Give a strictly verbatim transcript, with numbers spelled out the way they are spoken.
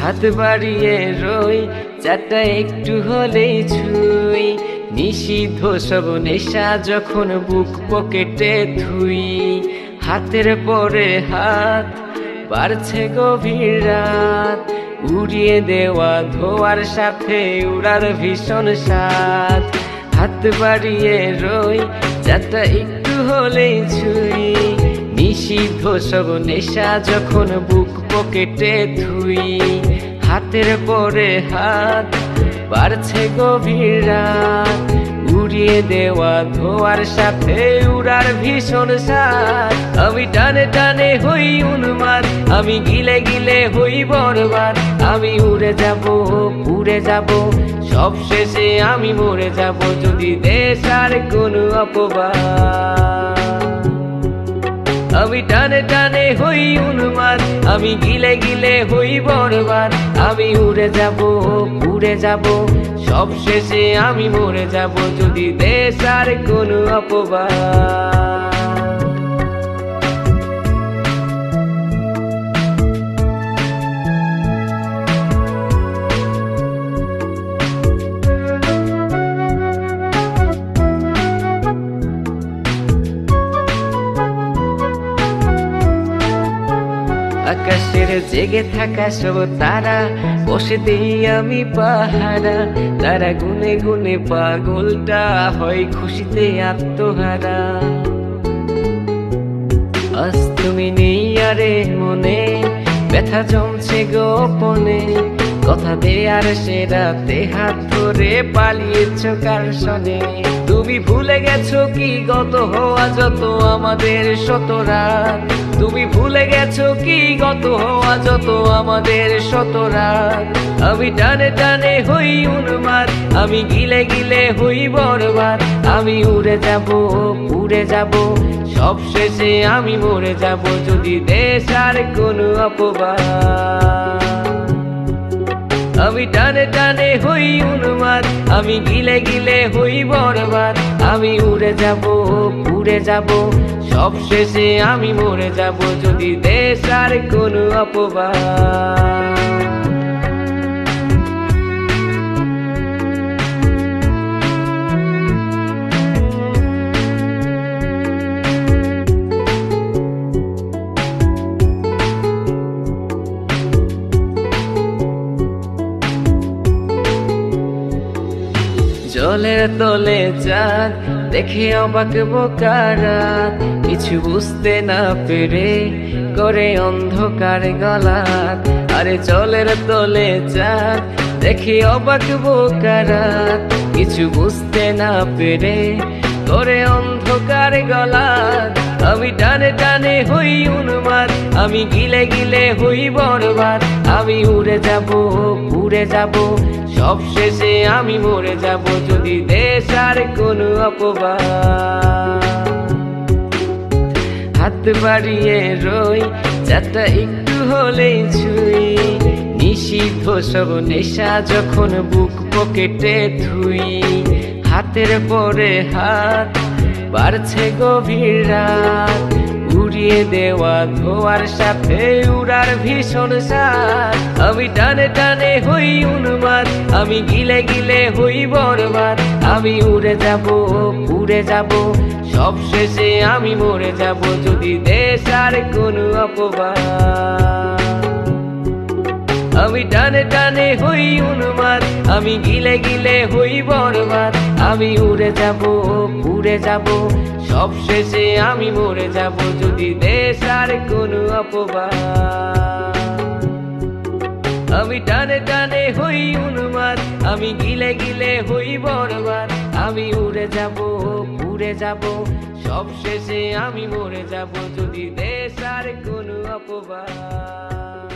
হাত বাড়িয়ে রই চাটা একটু হলেই ছুঁই নিষিদ্ধ সব নেশা যখন বুক পকেটে ধুই হাতের পরে হাত বাড়ছে গভীর রাত উড়িয়ে দেওয়া ধোয়ার সাথে উড়ার ভীষণ স্বাদ হাত বাড়িয়ে রই চাটা একটু হলেই ছুঁই নিষিদ্ধ সব নেশা যখন বুক পকেটে ধুই হাতের পরে হাত বাড়ছে গভীর রাত উড়িয়ে দেওয়া ধোয়ার সাথে উড়ার ভীষণ স্বাদ আমি টানে টানে হই উন্মাদ আমি গিলে গিলে হই বরবাদ আমি উড়ে যাব উড়ে যাব সব শেষে আমি মরে যাব যদি দেশ আর কোনো অপবাদ আমি টানে টানে হই উন্মাদ আমি গিলে গিলে হই বরবাদ আমি উড়ে যাব উড়ে যাব সব শেষে আমি মরে যাব যদি দেশ আর কোনো অপবাদ আকাশের জেগে থাকা সব তারা বসে দিই আমি পাহারা তারা গুনে গুনে পাগলটা হয় খুশিতে আত্মহারা আজ তুমি নেই আরে মনে ব্যথা জমছে গোপনে কথা দেয়ার সে রাতে হাত ধরে পালিয়েছ কার সনে তুমি ভুলে গেছো কি গত হওয়া যত আমাদের শত রাত তুমি ভুলে গেছো কি গত হওয়া যত আমাদের শত রাত আমি টানে টানে হই উন্মাদ আমি গিলে গিলে হই বরবাদ আমি উড়ে যাব উড়ে যাব সব শেষে আমি মরে যাব যদি দেশ আর কোনো অপবাদ আমি টানে টানে হই উন্মাদ আমি গিলে গিলে হই বরবাদ আমি উড়ে যাব উড়ে যাব সব শেষে আমি মরে যাব যদি দেশ আর কোনো অপবাদ জলের তলে চাঁদ দেখে অবাক বোকারাত কিছু বুঝতে না পেরে করে অন্ধকার গলাত আরে জলের তলে চাঁদ দেখে অবাক বোকারাত কিছু বুঝতে না পেরে করে অন্ধকার গলাত আমি টানে টানে হই উন্মাদ আমি গিলে গিলে হই বরবাদ আমি উড়ে যাব উড়ে যাব সব শেষে আমি মরে যাব যদি দেশ আর কোনো অপবাদ হাত বাড়িয়ে রই চাটা একটু হলেই ছুঁই নিষিদ্ধ সব নেশা যখন বুক পকেটে ধুই হাতের পরে হাত বাড়ছে গভীর রাত উড়িয়ে দেওয়া ধোয়ার সাথে উড়ার ভীষণ স্বাদ আমি টানে টানে হই উন্মাদ আমি গিলে গিলে হই বরবাদ আমি উড়ে যাব উড়ে যাব সব শেষে আমি মরে যাব যদি দেশ আর কোনো অপবাদ আমি টানে টানে হই উন্মাদ আমি গিলে গিলে হই বরবাদ আমি উড়ে যাব উড়ে যাব সব শেষে আমি মরে যাব যদি দেশ আর কোনো অপবাদ আমি টানে টানে হই উন্মাদ আমি গিলে গিলে হই বরবাদ আমি উড়ে যাব উড়ে যাব সব শেষে আমি মরে যাব যদি দেশ আর কোনো অপবাদ।